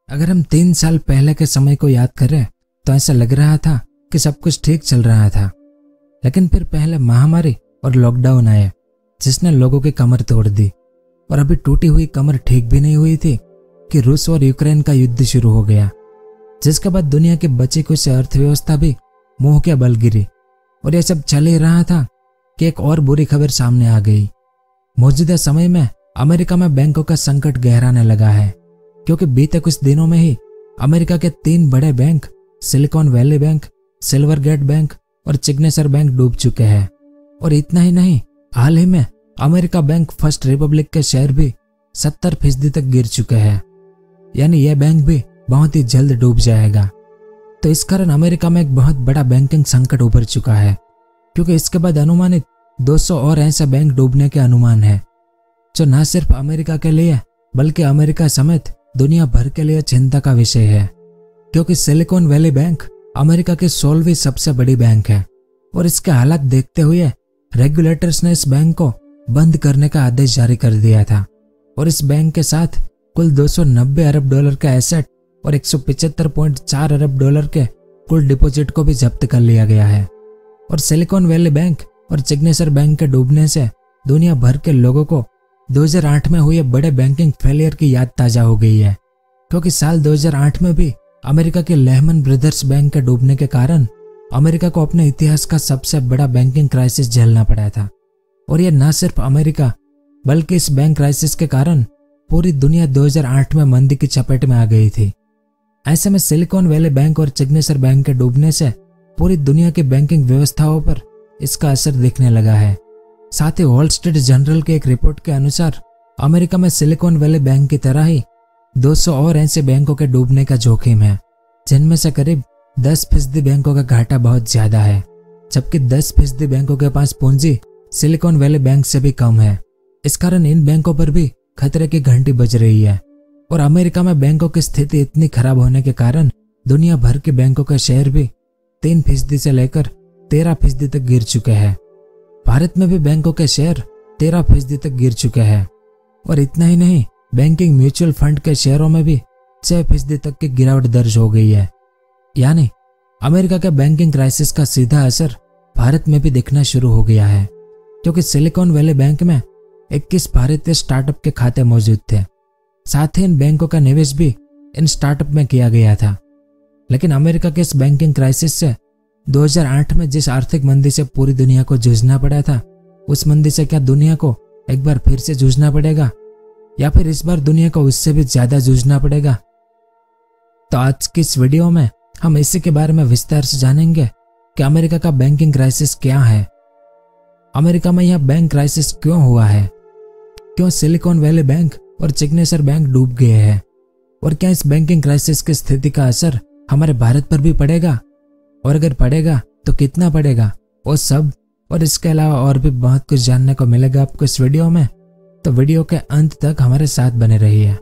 अगर हम 3 साल पहले के समय को याद करें तो ऐसा लग रहा था कि सब कुछ ठीक चल रहा था, लेकिन फिर पहले महामारी और लॉकडाउन आए जिसने लोगों की कमर तोड़ दी। और अभी टूटी हुई कमर ठीक भी नहीं हुई थी कि रूस और यूक्रेन का युद्ध शुरू हो गया, जिसके बाद दुनिया की बची कुछ अर्थव्यवस्था भी मुंह के बल गिरी। और यह सब चल ही रहा था कि एक और बुरी खबर सामने आ गई। मौजूदा समय में अमेरिका में बैंकों का संकट गहराने लगा है, क्योंकि बीते कुछ दिनों में ही अमेरिका के 3 बड़े bank silicon valley bank, silvergate bank और सिग्नेचर बैंक डूब चुके हैं। और इतना ही नहीं, हाल ही में अमेरिका बैंक फर्स्ट रिपब्लिक के शेयर भी 70% तक गिर चुके हैं, यानी यह बैंक भी बहुत ही जल्द डूब जाएगा। तो इस कारण अमेरिका में एक बहुत बड़ा बैंकिंग संकट उभर चुका है, क्योंकि इसके बाद अनुमानित 200 और ऐसे बैंक डूबने के अनुमान है, जो न सिर्फ अमेरिका के लिए बल्कि अमेरिका समेत दुनिया भर के लिए चिंता का विषय है। क्योंकि सिलिकॉन वैली बैंक अमेरिका की 16वीं सबसे बड़ी बैंक है और इसके हालात देखते हुए रेगुलेटर्स ने इस बैंक को बंद करने का आदेश जारी कर दिया था। और इस बैंक के साथ कुल 290 अरब डॉलर का एसेट और 175.4 अरब डॉलर के कुल डिपॉजिट को भी जब्त कर लिया गया है। और सिलिकॉन वैली बैंक और सिग्नेचर बैंक के डूबने से दुनिया भर के लोगों को 2008 में हुए बड़े बैंकिंग फेलियर की याद ताजा हो गई है, क्योंकि साल 2008 में भी अमेरिका के लेहमन ब्रदर्स बैंक के डूबने के कारण अमेरिका को अपने इतिहास का सबसे बड़ा बैंकिंग क्राइसिस झेलना पड़ा था। और यह न सिर्फ अमेरिका बल्कि इस बैंक क्राइसिस के कारण पूरी दुनिया 2008 में मंदी की चपेट में आ गई थी। ऐसे में सिलिकॉन वैली बैंक और सिग्नेचर बैंक के डूबने से पूरी दुनिया की बैंकिंग व्यवस्थाओं पर इसका असर दिखने लगा है। साथ ही वॉल स्ट्रीट जर्नल की एक रिपोर्ट के अनुसार अमेरिका में सिलिकॉन वैली बैंक की तरह ही 200 और ऐसे बैंकों के डूबने का जोखिम है, जिनमें से करीब 10% बैंकों का घाटा बहुत ज्यादा है, जबकि 10% बैंकों के पास पूंजी सिलिकॉन वैली बैंक से भी कम है। इस कारण इन बैंकों पर भी खतरे की घंटी बज रही है। और अमेरिका में बैंकों की स्थिति इतनी खराब होने के कारण दुनिया भर के बैंकों के शेयर भी 3% से लेकर 13% तक गिर चुके हैं। भारत में भी बैंकों के शेयर 13% तक गिर चुके हैं। और इतना ही नहीं, बैंकिंग म्यूचुअल फंड के शेयरों में भी 6% तक की गिरावट दर्ज हो गई है। यानी अमेरिका के बैंकिंग क्राइसिस का सीधा असर भारत में भी दिखना शुरू हो गया है, क्योंकि सिलिकॉन वैली बैंक में 21 भारतीय स्टार्टअप के खाते मौजूद थे। साथ ही इन बैंकों का निवेश भी इन स्टार्टअप में किया गया था। लेकिन अमेरिका के इस बैंकिंग क्राइसिस से 2008 में जिस आर्थिक मंदी से पूरी दुनिया को जूझना पड़ा था, उस मंदी से क्या दुनिया को एक बार फिर से जूझना पड़ेगा, या फिर इस बार दुनिया को उससे भी ज्यादा जूझना पड़ेगा? तो आज की इस वीडियो में हम इसी के बारे में विस्तार से जानेंगे कि अमेरिका का बैंकिंग क्राइसिस क्या है, अमेरिका में यह बैंक क्राइसिस क्यों हुआ है, क्यों सिलिकॉन वैली बैंक और सिग्नेचर बैंक डूब गए हैं, और क्या इस बैंकिंग क्राइसिस की स्थिति का असर हमारे भारत पर भी पड़ेगा, और अगर पड़ेगा तो कितना पड़ेगा, वो सब और इसके अलावा और भी बहुत कुछ जानने को मिलेगा आपको इस वीडियो में। तो वीडियो के अंत तक हमारे साथ बने रहिए।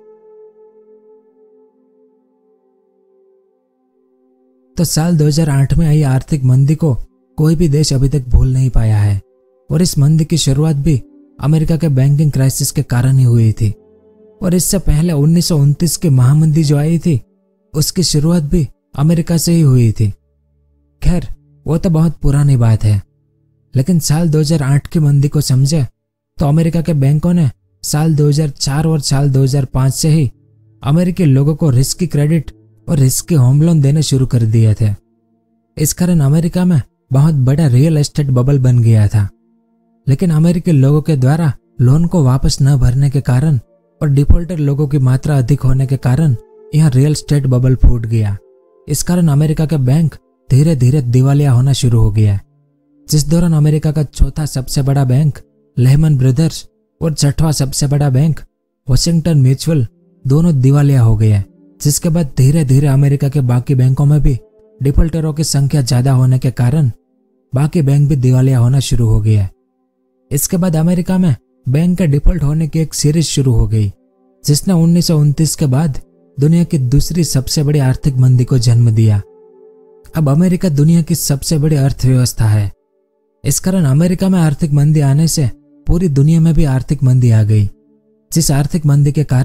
तो साल 2008 में आई आर्थिक मंदी को कोई भी देश अभी तक भूल नहीं पाया है, और इस मंदी की शुरुआत भी अमेरिका के बैंकिंग क्राइसिस के कारण ही हुई थी। और इससे पहले 1929 की महामंदी जो आई थी, उसकी शुरुआत भी अमेरिका से ही हुई थी। खैर, वो तो बहुत पुरानी बात है, लेकिन साल 2008 की मंदी को समझे तो अमेरिका के बैंकों ने साल 2004 और साल 2005 से ही अमेरिकी लोगों को रिस्की क्रेडिट और रिस्की होम लोन देने शुरू कर दिए थे। इस कारण अमेरिका में बहुत बड़ा रियल एस्टेट बबल बन गया था। लेकिन अमेरिकी लोगों के द्वारा लोन को वापस न भरने के कारण और डिफॉल्टर लोगों की मात्रा अधिक होने के कारण यह रियल एस्टेट बबल फूट गया। इस कारण अमेरिका के बैंक धीरे धीरे दिवालिया होना शुरू हो गया, जिस दौरान अमेरिका का चौथा सबसे बड़ा बैंक लेहमन ब्रदर्स और 6वां सबसे बड़ा बैंक वॉशिंगटन म्यूचुअल दोनों दिवालिया हो गए। जिसके बाद धीरे धीरे अमेरिका के बाकी बैंकों में भी डिफॉल्टरों की संख्या ज्यादा होने के कारण बाकी बैंक भी दिवालिया होना शुरू हो गया। इसके बाद अमेरिका में बैंक के डिफॉल्ट होने की एक सीरीज शुरू हो गई, जिसने 1929 के बाद दुनिया की दूसरी सबसे बड़ी आर्थिक मंदी को जन्म दिया। अब अमेरिका दुनिया की सबसे बड़ी अर्थव्यवस्था है। इस कारण अमेरिका में आर्थिक मंदी आने से पूरी दुनिया में भी आर्थिक मंदी आ गई, जिस आर्थिक मंदी के कारण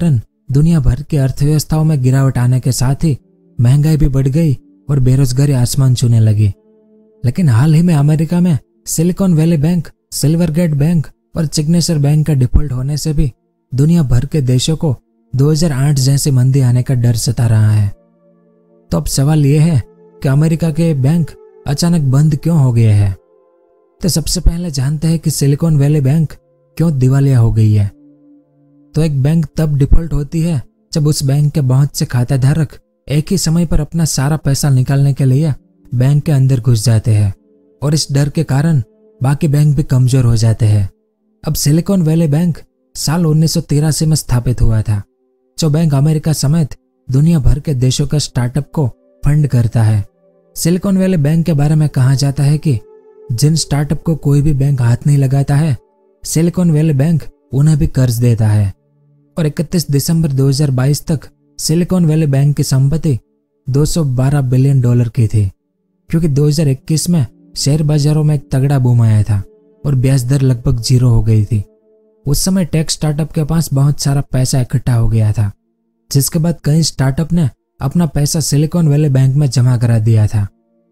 दुनिया भर की अर्थव्यवस्थाओं में गिरावट आने के साथ ही महंगाई भी बढ़ गई और बेरोजगारी आसमान छूने लगी। लेकिन हाल ही में अमेरिका में silicon valley bank, silvergate bank और सिग्नेचर बैंक का डिफॉल्ट होने से भी दुनिया भर के देशों को 2008 जैसी मंदी आने का डर सता रहा है। तो अब सवाल यह है कि अमेरिका के बैंक अचानक बंद क्यों हो गए हैं। तो सबसे पहले जानते हैं कि सिलिकॉन वैली बैंक क्यों दिवालिया हो गई है। तो एक बैंक तब डिफॉल्ट होती है जब उस बैंक के बहुत से खाताधारक एक ही समय पर अपना सारा पैसा निकालने के लिए बैंक के अंदर घुस जाते हैं और इस डर के कारण बाकी बैंक भी कमजोर हो जाते हैं। अब सिलिकॉन वैली बैंक साल 1983 में स्थापित हुआ था, जो बैंक अमेरिका समेत दुनिया भर के देशों के स्टार्टअप को फंड करता है। सिलिकॉन वैली बैंक के बारे में कहा जाता है कि जिन स्टार्टअप को कोई भी बैंक हाथ नहीं लगाता है, सिलिकॉन वैली बैंक उन्हें भी कर्ज देता है। और 31 दिसंबर 2022 तक सिलिकॉन वैली बैंक की संपत्ति $212 बिलियन की थी, क्योंकि 2021 में शेयर बाजारों में एक तगड़ा बूम आया था और ब्याज दर लगभग 0 हो गई थी। उस समय टेक स्टार्टअप के पास बहुत सारा पैसा इकट्ठा हो गया था, जिसके बाद कई स्टार्टअप ने अपना पैसा सिलिकॉन वैली बैंक में जमा करा दिया था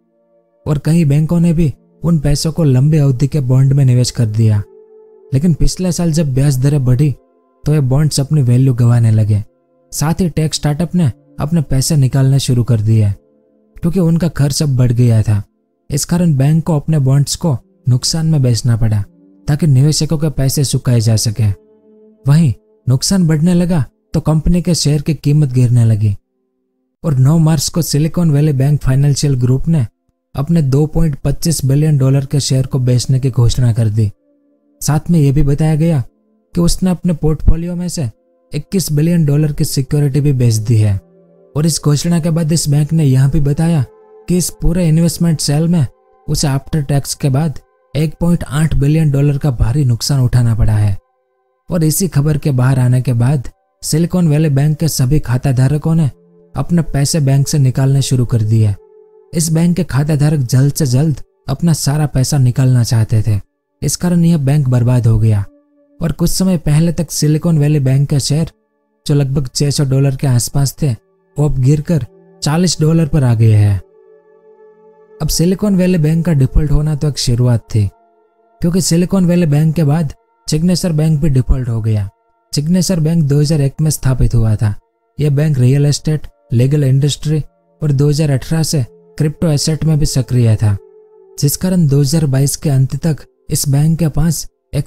और कई बैंकों ने भी उन पैसों को लंबी अवधि के बॉन्ड में निवेश कर दिया। लेकिन पिछले साल जब ब्याज दरें बढ़ी तो ये बॉन्ड्स अपनी वैल्यू गंवाने लगे। साथ ही टेक स्टार्टअप ने अपने पैसे निकालने शुरू कर दिए क्योंकि उनका खर्च अब बढ़ गया था। इस कारण बैंक को अपने बॉन्ड्स को नुकसान में बेचना पड़ा ताकि निवेशकों के पैसे चुकाए जा सके। वहीं नुकसान बढ़ने लगा तो कंपनी के शेयर की कीमत गिरने लगी और 9 मार्च को silicon valley bank financial group ने अपने $2.25 बिलियन के शेयर को बेचने की घोषणा कर दी। साथ में यह भी बताया गया कि उसने अपने पोर्टफोलियो में से $21 बिलियन की सिक्योरिटी भी बेच दी है। और इस घोषणा के बाद इस बैंक ने यह भी बताया कि इस पूरे इन्वेस्टमेंट सेल में उसे आफ्टर टैक्स के बाद $1.8 बिलियन का भारी नुकसान उठाना पड़ा है। और इसी खबर के बाहर आने के बाद सिलिकॉन वैली बैंक के सभी खाताधारकों ने अपने पैसे बैंक से निकालने शुरू कर दिए। इस बैंक के खाताधारक जल्द से जल्द अपना सारा पैसा निकालना चाहते थे। इस कारण यह बैंक बर्बाद हो गया और कुछ समय पहले तक सिलिकॉन वैली बैंक के शेयर जो लगभग $600 के आसपास थे, वो अब गिरकर $40 पर आ गए हैं। अब सिलिकॉन वैली बैंक का डिफॉल्ट होना तो एक शुरुआत थी, क्योंकि सिलिकॉन वैली बैंक के बाद सिग्नेचर बैंक भी डिफॉल्ट हो गया। सिग्नेचर बैंक 2001 में स्थापित हुआ था। यह bank real estate, legal industry और 2018 से क्रिप्टो एसेट में भी सक्रिय था, जिस कारण 2022 के अंत तक इस बैंक के पास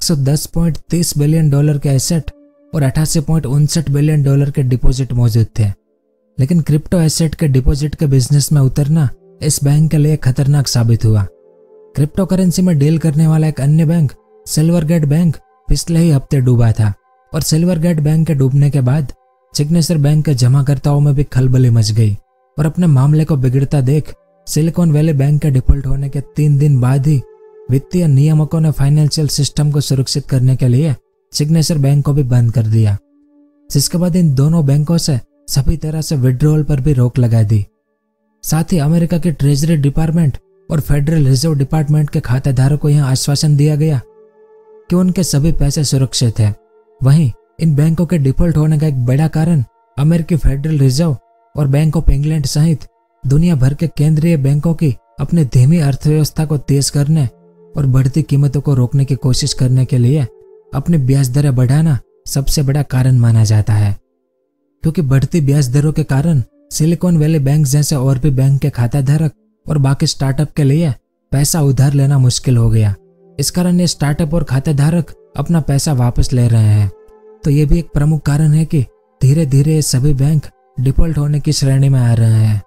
$110.30 बिलियन के एसेट और $88.59 बिलियन के डिपॉजिट मौजूद थे। लेकिन क्रिप्टो एसेट के डिपॉजिट के बिजनेस में उतरना इस बैंक के लिए खतरनाक साबित हुआ। क्रिप्टो करेंसी में डील करने वाला एक अन्य बैंक सिल्वरगेट बैंक पिछले ही हफ्ते डूबा था और सिल्वरगेट बैंक के डूबने के बाद सिग्नेचर बैंक के जमाकर्ताओं में भी खलबली मच गई और अपने मामले को बिगड़ता देख सिलिकॉन वैली बैंक के डिफॉल्ट होने के 3 दिन बाद ही वित्तीय नियामकों ने फाइनेंशियल सिस्टम को सुरक्षित करने के लिए सिग्नेचर बैंक को भी बंद कर दिया, जिसके बाद इन दोनों बैंकों से सभी तरह से विड्रॉल पर भी रोक लगा दी। साथ ही अमेरिका के ट्रेजरी डिपार्टमेंट और फेडरल रिजर्व डिपार्टमेंट के खातेदारों को यह आश्वासन दिया गया कि उनके सभी पैसे सुरक्षित है। वहीं इन बैंकों के डिफॉल्ट होने का एक बड़ा कारण अमेरिकी फेडरल रिजर्व और बैंक ऑफ इंग्लैंड सहित दुनिया भर के केंद्रीय बैंकों की अपनी धीमी अर्थव्यवस्था को तेज करने और बढ़ती कीमतों को रोकने की कोशिश करने के लिए अपनी ब्याज दरें बढ़ाना सबसे बड़ा कारण माना जाता है। क्योंकि बढ़ती ब्याज दरों के कारण सिलिकॉन वैली बैंक जैसे और भी बैंक के खाताधारक और बाकी स्टार्टअप के लिए पैसा उधार लेना मुश्किल हो गया। इस कारण ये स्टार्टअप और खाताधारक अपना पैसा वापस ले रहे हैं। तो ये भी एक प्रमुख कारण है कि धीरे धीरे ये सभी बैंक डिफॉल्ट होने की श्रेणी में आ रहे हैं।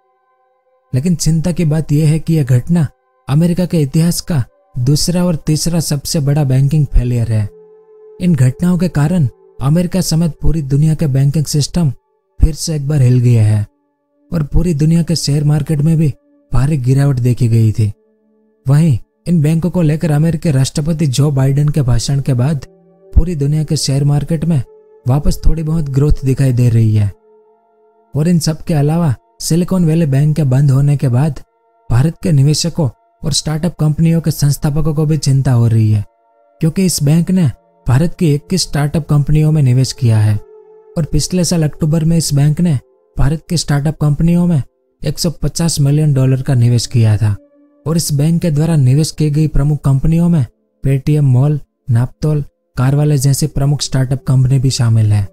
लेकिन चिंता की बात यह है कि यह घटना अमेरिका के इतिहास का दूसरा और तीसरा सबसे बड़ा बैंकिंग फेलियर है। इन घटनाओं के कारण अमेरिका समेत पूरी दुनिया के बैंकिंग सिस्टम फिर से एक बार हिल गया है और पूरी दुनिया के शेयर मार्केट में भी भारी गिरावट देखी गई थी। वहीं इन बैंकों को लेकर अमेरिकी राष्ट्रपति जो बाइडेन के भाषण के बाद पूरी दुनिया के शेयर मार्केट में वापस थोड़ी बहुत ग्रोथ दिखाई दे रही है। और इन सब के अलावा सिलिकॉन वैली बैंक के बंद होने के बाद भारत के निवेशकों और स्टार्टअप कंपनियों के संस्थापकों को भी चिंता हो रही है, क्योंकि इस बैंक ने भारत की 21 स्टार्टअप कंपनियों में निवेश किया है और पिछले साल अक्टूबर में इस बैंक ने भारत की स्टार्टअप कंपनियों में $150 मिलियन का निवेश किया था। और इस बैंक के द्वारा निवेश की गई प्रमुख कंपनियों में पेटीएम मॉल, नापतोल, कारवाले जैसी प्रमुख स्टार्टअप कंपनी भी शामिल है।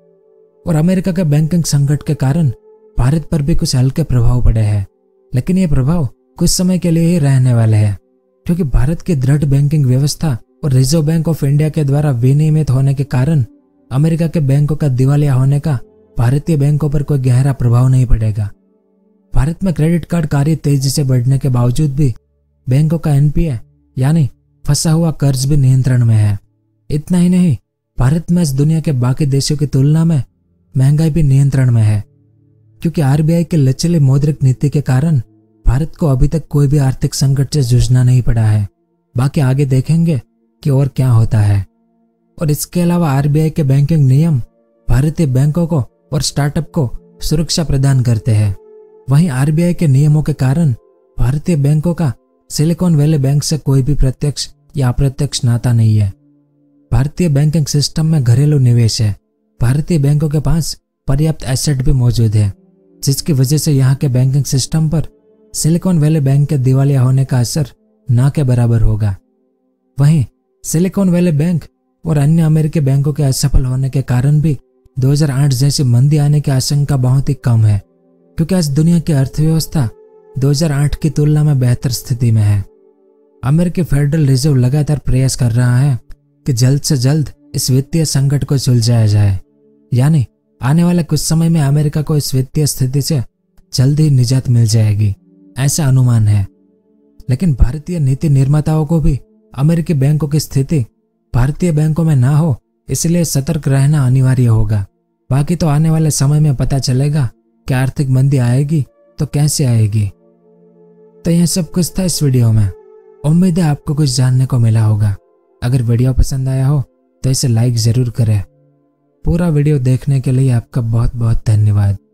और अमेरिका के बैंकिंग संकट के कारण भारत पर भी कुछ हल्के प्रभाव पड़े हैं, लेकिन ये प्रभाव कुछ समय के लिए ही रहने वाले हैं, क्योंकि भारत की दृढ़ बैंकिंग व्यवस्था और रिजर्व बैंक ऑफ इंडिया के द्वारा विनियमित होने के कारण अमेरिका के बैंकों का दिवालिया होने का भारतीय बैंकों पर कोई गहरा प्रभाव नहीं पड़ेगा। भारत में क्रेडिट कार्ड कार्य तेजी से बढ़ने के बावजूद भी बैंकों का एनपीए यानी फंसा हुआ कर्ज भी नियंत्रण में है। इतना ही नहीं, भारत में इस दुनिया के बाकी देशों की तुलना में महंगाई भी नियंत्रण में है, क्योंकि आरबीआई की लचीली मौद्रिक नीति के कारण भारत को अभी तक कोई भी आर्थिक संकट से जूझना नहीं पड़ा है। बाकी आगे देखेंगे कि और क्या होता है। और इसके अलावा आरबीआई के बैंकिंग नियम भारतीय बैंकों को और स्टार्टअप को सुरक्षा प्रदान करते हैं। वहीं आरबीआई के नियमों के कारण भारतीय बैंकों का सिलिकॉन वैली बैंक से कोई भी प्रत्यक्ष या अप्रत्यक्ष नाता नहीं है। भारतीय बैंकिंग सिस्टम में घरेलू निवेश है। भारतीय बैंकों के पास पर्याप्त एसेट भी मौजूद है, जिसकी वजह से यहाँ के बैंकिंग सिस्टम पर सिलिकॉन वैली बैंक के दिवालिया होने का असर ना के बराबर होगा। वहीं सिलिकॉन वैली बैंक और अन्य अमेरिकी बैंकों के असफल होने के कारण भी 2008 जैसी मंदी आने की आशंका बहुत ही कम है, क्योंकि आज दुनिया की अर्थव्यवस्था 2008 की तुलना में बेहतर स्थिति में है। अमेरिकी फेडरल रिजर्व लगातार प्रयास कर रहा है कि जल्द से जल्द इस वित्तीय संकट को सुलझाया जाए, यानी आने वाले कुछ समय में अमेरिका को इस वित्तीय स्थिति से जल्द ही निजात मिल जाएगी, ऐसा अनुमान है। लेकिन भारतीय नीति निर्माताओं को भी अमेरिकी बैंकों की स्थिति भारतीय बैंकों में ना हो, इसलिए सतर्क रहना अनिवार्य होगा। बाकी तो आने वाले समय में पता चलेगा कि आर्थिक मंदी आएगी तो कैसे आएगी। तो यह सब कुछ था इस वीडियो में। उम्मीद है आपको कुछ जानने को मिला होगा। अगर वीडियो पसंद आया हो तो इसे लाइक जरूर करें। पूरा वीडियो देखने के लिए आपका बहुत बहुत धन्यवाद।